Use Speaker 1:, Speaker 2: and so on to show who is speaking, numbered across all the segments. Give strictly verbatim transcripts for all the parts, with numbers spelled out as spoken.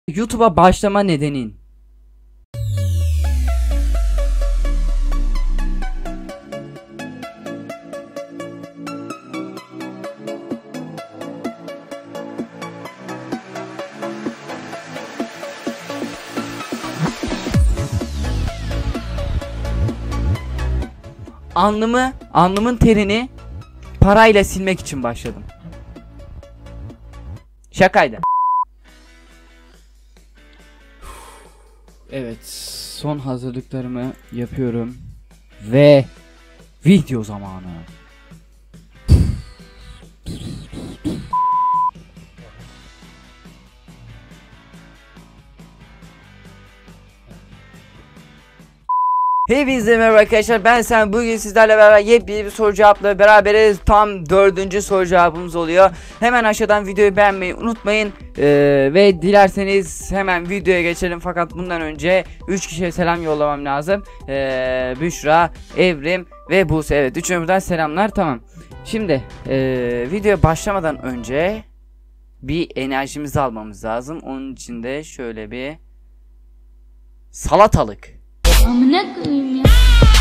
Speaker 1: YouTube'a başlama nedenin? Alnımı, alnımın terini parayla silmek için başladım. Şakaydı. Evet, son hazırlıklarımı yapıyorum ve video zamanı. Hepinize merhaba arkadaşlar, ben Sen. Bugün sizlerle beraber yepyeni bir soru cevapla beraberiz. Tam dördüncü soru cevabımız oluyor. Hemen aşağıdan videoyu beğenmeyi unutmayın. Ee, ve dilerseniz hemen videoya geçelim. Fakat bundan önce üç kişiye selam yollamam lazım. Ee, Büşra, Evrim ve Buse. Evet, üçüne buradan selamlar. Tamam. Şimdi ee, videoya başlamadan önce bir enerjimizi almamız lazım. Onun için de şöyle bir salatalık.
Speaker 2: Amına koyayım ya.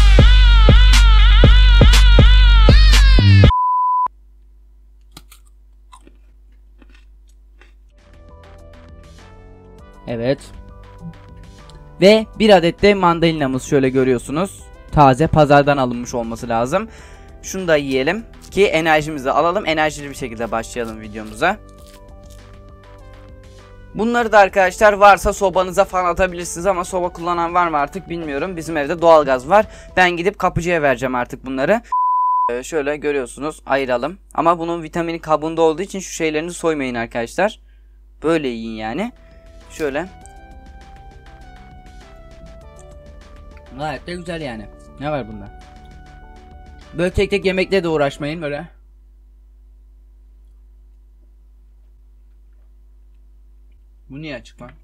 Speaker 1: Evet. Ve bir adet de mandalinamız şöyle görüyorsunuz. Taze, pazardan alınmış olması lazım. Şunu da yiyelim ki enerjimizi alalım. Enerjili bir şekilde başlayalım videomuza. Bunları da arkadaşlar varsa sobanıza falan atabilirsiniz ama soba kullanan var mı artık bilmiyorum. Bizim evde doğalgaz var. Ben gidip kapıcıya vereceğim artık bunları. Ee, şöyle görüyorsunuz, ayıralım. Ama bunun vitamini kabuğunda olduğu için şu şeylerini soymayın arkadaşlar. Böyle yiyin yani. Şöyle. Gayet de güzel yani. Ne var bunda? Böyle tek tek yemekle de uğraşmayın böyle. Bu niye açık lan?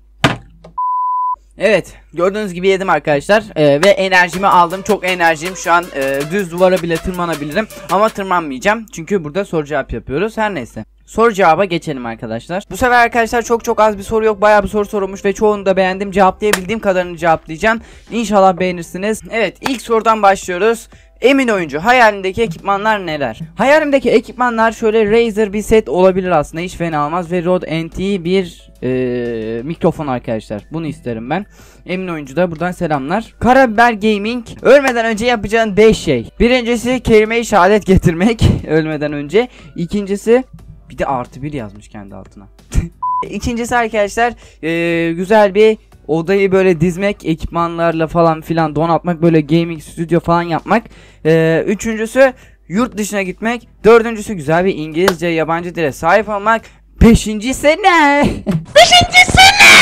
Speaker 1: Evet, gördüğünüz gibi yedim arkadaşlar ee, ve enerjimi aldım. Çok enerjiyim şu an. E, düz duvara bile tırmanabilirim ama tırmanmayacağım çünkü burada soru cevap yapıyoruz. Her neyse, soru cevaba geçelim arkadaşlar. Bu sefer arkadaşlar çok çok az bir soru yok, bayağı bir soru sorulmuş ve çoğunu da beğendim. Cevaplayabildiğim kadarını cevaplayacağım. İnşallah beğenirsiniz. Evet, ilk sorudan başlıyoruz. Emin oyuncu, hayalindeki ekipmanlar neler? Hayalimdeki ekipmanlar şöyle Razer bir set olabilir aslında, hiç fena olmaz, ve Rode N T bir e, mikrofon arkadaşlar. Bunu isterim ben. Emin oyuncu da buradan selamlar. Karabiber Gaming, ölmeden önce yapacağın beş şey. Birincisi kelime-i şehadet getirmek ölmeden önce. İkincisi, bir de artı bir yazmış kendi altına. İkincisi arkadaşlar e, güzel bir odayı böyle dizmek, ekipmanlarla falan filan donatmak, böyle gaming stüdyo falan yapmak. Ee, üçüncüsü yurt dışına gitmek. Dördüncüsü güzel bir İngilizce, yabancı dile sahip olmak. Beşincisi ne? Beşincisi ne?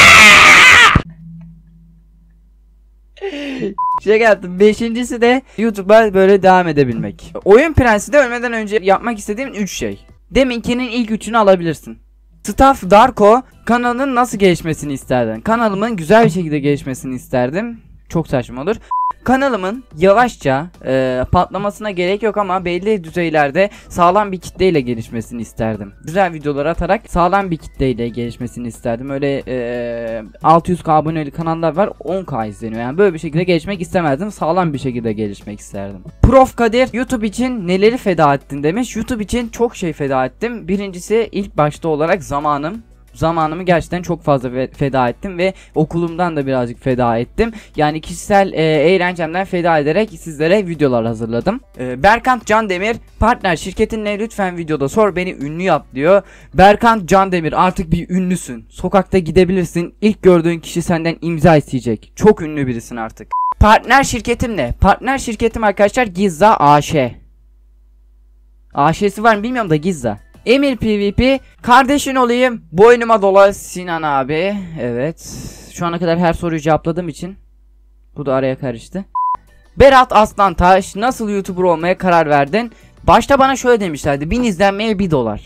Speaker 1: Şey yaptım. Beşincisi de YouTube'a böyle devam edebilmek. Oyun prensi de ölmeden önce yapmak istediğim üç şey. Deminkinin ilk üçünü alabilirsin. Staff Darko, kanalın nasıl gelişmesini isterdin? Kanalımın güzel bir şekilde gelişmesini isterdim. Çok saçma olur. Kanalımın yavaşça e, patlamasına gerek yok ama belli düzeylerde sağlam bir kitleyle gelişmesini isterdim. Güzel videolar atarak sağlam bir kitleyle gelişmesini isterdim. Öyle e, altı yüz K aboneli kanallar var, on K izleniyor. Yani böyle bir şekilde gelişmek istemezdim. Sağlam bir şekilde gelişmek isterdim. Prof Kadir, YouTube için neleri feda ettin demiş. YouTube için çok şey feda ettim. Birincisi, ilk başta olarak zamanım. Zamanımı gerçekten çok fazla feda ettim ve okulumdan da birazcık feda ettim. Yani kişisel e, eğlencemden feda ederek sizlere videolar hazırladım. E, Berkant Candemir, partner şirketinle lütfen videoda sor beni ünlü yap diyor. Berkant Candemir, artık bir ünlüsün. Sokakta gidebilirsin. İlk gördüğün kişi senden imza isteyecek. Çok ünlü birisin artık. Partner şirketim ne? Partner şirketim arkadaşlar Gizza A Ş. A Ş'si var mı bilmiyorum da Gizza. Emir PvP, kardeşin olayım, boynuma dola Sinan abi. Evet, şu ana kadar her soruyu cevapladığım için bu da araya karıştı. Berat Aslantaş, nasıl YouTuber olmaya karar verdin? Başta bana şöyle demişlerdi, bin izlenmeye bir dolar.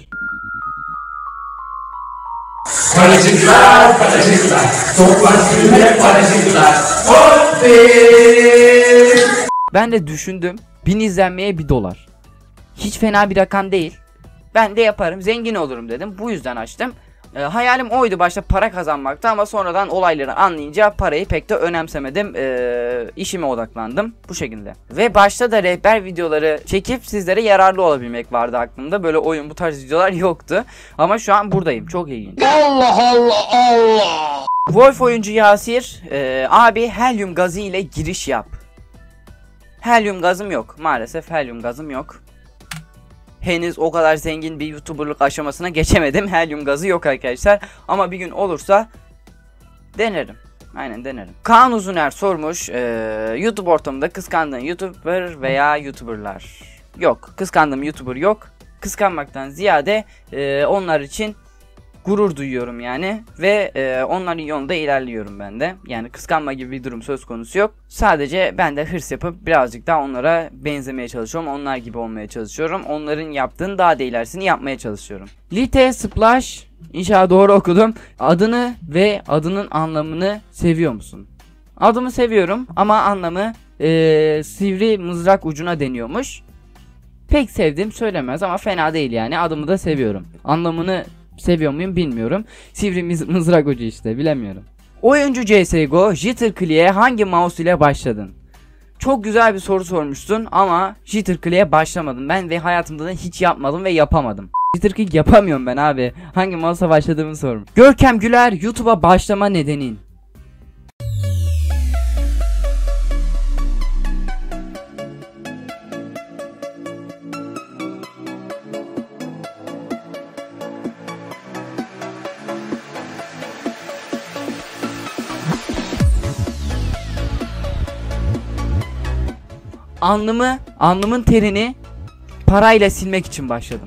Speaker 1: Paracıklar, paracıklar, toplar sürüye paracıklar. Ben de düşündüm, bin izlenmeye bir dolar. Hiç fena bir rakam değil. Ben de yaparım, zengin olurum dedim. Bu yüzden açtım. E, hayalim oydu başta, para kazanmakta, ama sonradan olayları anlayınca parayı pek de önemsemedim. E, işime odaklandım bu şekilde. Ve başta da rehber videoları çekip sizlere yararlı olabilmek vardı aklımda. Böyle oyun, bu tarz videolar yoktu. Ama şu an buradayım. Çok ilginç.
Speaker 3: Allah Allah Allah.
Speaker 1: Wolf oyuncu Yasir, e, abi helyum gazı ile giriş yap. Helyum gazım yok. Maalesef helyum gazım yok. Henüz o kadar zengin bir YouTuber'lık aşamasına geçemedim. Helyum gazı yok arkadaşlar. Ama bir gün olursa denerim. Aynen denerim. Kaan Uzuner sormuş. E, YouTube ortamında kıskandığın YouTuber veya YouTuber'lar. Yok. Kıskandığım YouTuber yok. Kıskanmaktan ziyade e, onlar için gurur duyuyorum yani ve e, onların yolunda ilerliyorum ben de. Yani kıskanma gibi bir durum söz konusu yok. Sadece ben de hırs yapıp birazcık daha onlara benzemeye çalışıyorum. Onlar gibi olmaya çalışıyorum. Onların yaptığını daha da ilerisini yapmaya çalışıyorum. Lite Splash, inşallah doğru okudum. Adını ve adının anlamını seviyor musun? Adımı seviyorum ama anlamı e, sivri mızrak ucuna deniyormuş. Pek sevdiğim söylemez ama fena değil yani. Adımı da seviyorum. Anlamını seviyor muyum bilmiyorum. Sivri mızrak ucu işte, bilemiyorum. Oyuncu C S G O, Jitter Clay'e hangi mouse ile başladın? Çok güzel bir soru sormuştun ama Jitter Clay'e başlamadım ben ve hayatımda da hiç yapmadım ve yapamadım. Jitter Clay yapamıyorum ben abi. Hangi mouse'a başladığımı sormuş. Görkem Güler, YouTube'a başlama nedenin? Alnımı, alnımın terini parayla silmek için başladım.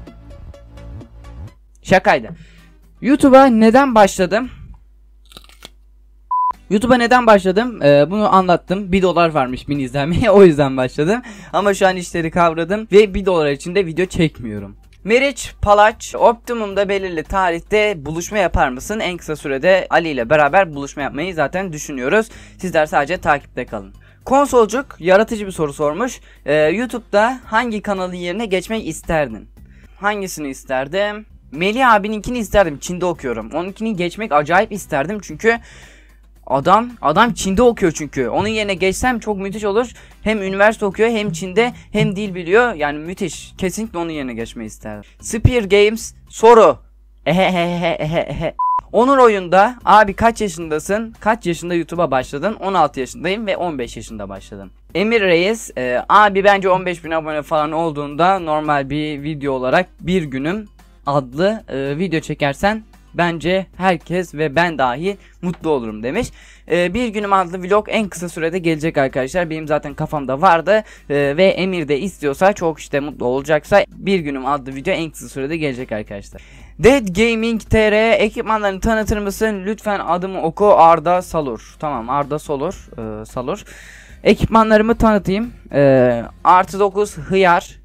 Speaker 1: Şakaydı. YouTube'a neden başladım? YouTube'a neden başladım? Ee, bunu anlattım. bir dolar varmış bin izlenmeye, o yüzden başladım. Ama şu an işleri kavradım ve bir dolar için de video çekmiyorum. Meriç Palaç, Optimum'da belirli tarihte buluşma yapar mısın? En kısa sürede Ali ile beraber buluşma yapmayı zaten düşünüyoruz. Sizler sadece takipte kalın. Konsolcuk yaratıcı bir soru sormuş. Ee, YouTube'da hangi kanalın yerine geçmek isterdin? Hangisini isterdim? Melih abininkini isterdim. Çin'de okuyorum. Onunkini geçmek acayip isterdim çünkü adam adam Çin'de okuyor çünkü. Onun yerine geçsem çok müthiş olur. Hem üniversite okuyor, hem Çin'de, hem dil biliyor. Yani müthiş. Kesinlikle onun yerine geçmeyi isterdim. Spear Games soru. Ehehehehehe. Onur oyunda abi kaç yaşındasın? Kaç yaşında YouTube'a başladın? on altı yaşındayım ve on beş yaşında başladım. Emir Reis e, abi bence on beş bin abone falan olduğunda normal bir video olarak bir günüm adlı e, video çekersen bence herkes ve ben dahi mutlu olurum demiş. E, bir günüm adlı vlog en kısa sürede gelecek arkadaşlar. Benim zaten kafamda vardı e, ve Emir de istiyorsa, çok işte mutlu olacaksa bir günüm adlı video en kısa sürede gelecek arkadaşlar. Dead Gaming T R ekipmanlarını tanıtır mısın? Lütfen adımı oku, Arda Salur. Tamam, Arda Solur, e, Salur. Ekipmanlarımı tanıtayım. E, artı dokuz hıyar.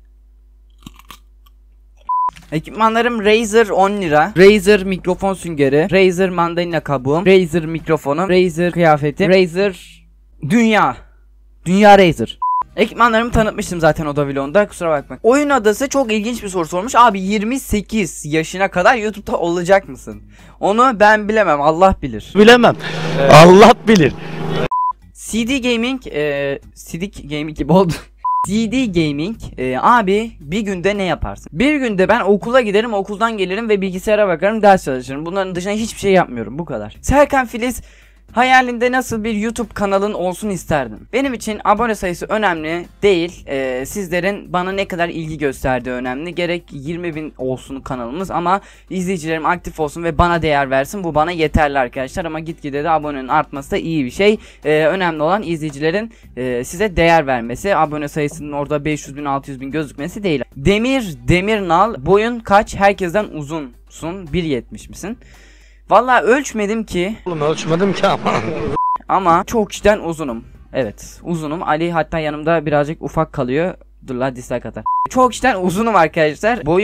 Speaker 1: Ekipmanlarım Razer on lira. Razer mikrofon süngeri. Razer mandalina kabuğum. Razer mikrofonum. Razer kıyafetim. Razer dünya. Dünya Razer. Ekipmanlarımı tanıtmıştım zaten o da vlogunda, kusura bakma. Oyun adası çok ilginç bir soru sormuş. Abi yirmi sekiz yaşına kadar YouTube'da olacak mısın? Onu ben bilemem, Allah bilir.
Speaker 3: Bilemem. Evet. Allah bilir.
Speaker 1: C D Gaming, e, C D Gaming gibi oldu. C D Gaming, e, abi bir günde ne yaparsın? Bir günde ben okula giderim, okuldan gelirim ve bilgisayara bakarım, ders çalışırım. Bunların dışında hiçbir şey yapmıyorum, bu kadar. Serkan Filiz, hayalinde nasıl bir YouTube kanalın olsun isterdin? Benim için abone sayısı önemli değil. Ee, sizlerin bana ne kadar ilgi gösterdiği önemli. Gerek yirmi bin olsun kanalımız ama izleyicilerim aktif olsun ve bana değer versin. Bu bana yeterli arkadaşlar, ama gitgide de abonenin artması da iyi bir şey. Ee, önemli olan izleyicilerin e, size değer vermesi. Abone sayısının orada beş yüz bin altı yüz bin gözükmesi değil. Demir Demirnal, boyun kaç? Herkesten uzunsun. bir yetmiş misin? Vallahi ölçmedim ki.
Speaker 3: Oğlum ölçmedim ki ama.
Speaker 1: Ama çok kişiden uzunum. Evet, uzunum. Ali hatta yanımda birazcık ufak kalıyor. Dur la, dislike atar. Çok kişiden uzunum arkadaşlar. Boyum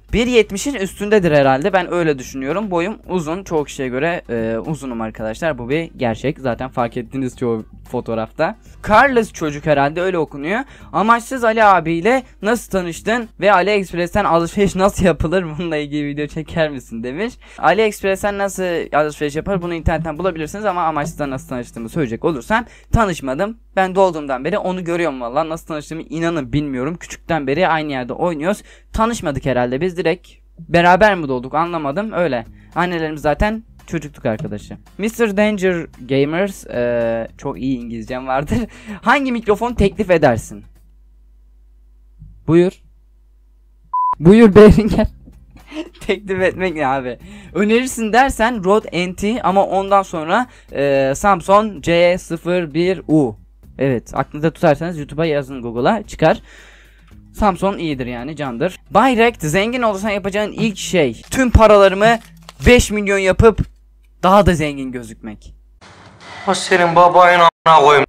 Speaker 1: bir yetmişin üstündedir herhalde. Ben öyle düşünüyorum. Boyum uzun. Çoğu kişiye göre e, uzunum arkadaşlar. Bu bir gerçek. Zaten fark ettiniz çoğu fotoğrafta. Carlos çocuk herhalde, öyle okunuyor. Amaçsız Ali abiyle nasıl tanıştın ve AliExpress'ten alışveriş nasıl yapılır? Bununla ilgili video çeker misin demiş. AliExpress'ten nasıl alışveriş yapar? Bunu internetten bulabilirsiniz ama amaçsızdan nasıl tanıştığımı söyleyecek olursam, tanışmadım. Ben doğduğumdan beri onu görüyorum valla. Nasıl tanıştığımı inanın bilmiyorum. Küçükten beri aynı yerde oynuyoruz. Tanışmadık herhalde, biz direkt beraber mi doğduk anlamadım, öyle. Annelerimiz zaten çocukluk arkadaşı. mister Danger Gamers, ee, çok iyi İngilizcem vardır. Hangi mikrofon teklif edersin? Buyur. Buyur Behringer. Teklif etmek ne abi? Önerirsin dersen Rode N T ama ondan sonra e, Samsung C sıfır bir U. Evet, aklınızda tutarsanız YouTube'a yazın, Google'a çıkar. Samsung iyidir yani, candır. Bayrekt, zengin olursan yapacağın ilk şey tüm paralarımı beş milyon yapıp daha da zengin gözükmek.
Speaker 3: O senin babayın a**ına koyayım.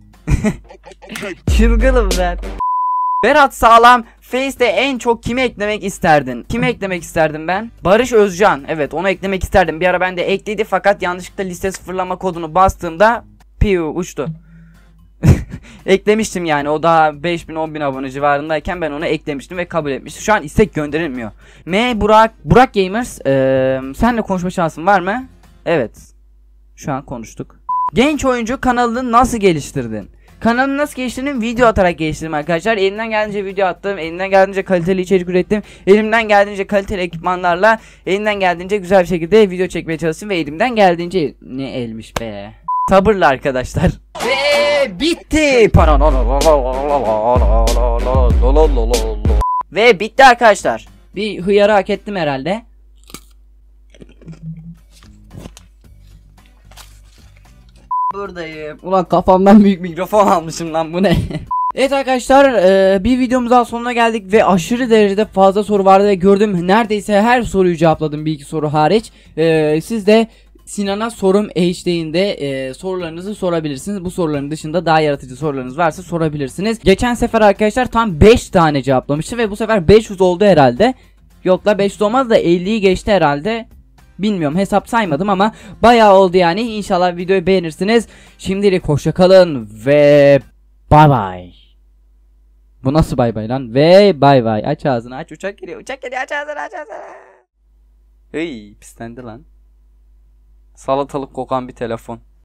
Speaker 1: Çılgınım ben. Berat Sağlam, Face'te en çok kimi eklemek isterdin? Kimi eklemek isterdim ben? Barış Özcan. Evet, onu eklemek isterdim. Bir ara ben de ekledi fakat yanlışlıkla liste sıfırlama kodunu bastığımda piu uçtu. Eklemiştim yani, o daha beş bin on bin abone civarındayken ben onu eklemiştim ve kabul etmiştim. Şu an istek gönderilmiyor. M Burak Burak Gamers, ee, senle konuşma şansın var mı? Evet. Şu an konuştuk. Genç oyuncu kanalını nasıl geliştirdin? Kanalını nasıl geliştirdim? Video atarak geliştirdim arkadaşlar. Elimden geldiğince video attım. Elimden geldiğince kaliteli içerik ürettim. Elimden geldiğince kaliteli ekipmanlarla, elimden geldiğince güzel bir şekilde video çekmeye çalıştım ve elimden geldiğince ne elmiş be. Sabırla arkadaşlar. Ve bitti. Ve bitti arkadaşlar. Bir hıyarı hak ettim herhalde. Buradayım. Ulan kafamdan büyük mikrofon almışım lan, bu ne? Evet arkadaşlar, e, bir videomuz daha sonuna geldik ve aşırı derecede fazla soru vardı ve gördüm neredeyse her soruyu cevapladım, bir iki soru hariç. E, siz de Sinan'a sorum hashtag'inde e, sorularınızı sorabilirsiniz. Bu soruların dışında daha yaratıcı sorularınız varsa sorabilirsiniz. Geçen sefer arkadaşlar tam beş tane cevaplamıştım ve bu sefer beş yüz oldu herhalde. Yok la, beş yüz olmaz da elliyi geçti herhalde. Bilmiyorum, hesap saymadım ama bayağı oldu yani. İnşallah videoyu beğenirsiniz. Şimdilik hoşça kalın ve bay bay. Bu nasıl bay bay lan? Ve bay bay. Aç ağzını, aç, uçak geliyor. Uçak geliyor, aç ağzını, aç ağzını. Hıy, pislendi lan. Salatalık kokan bir telefon.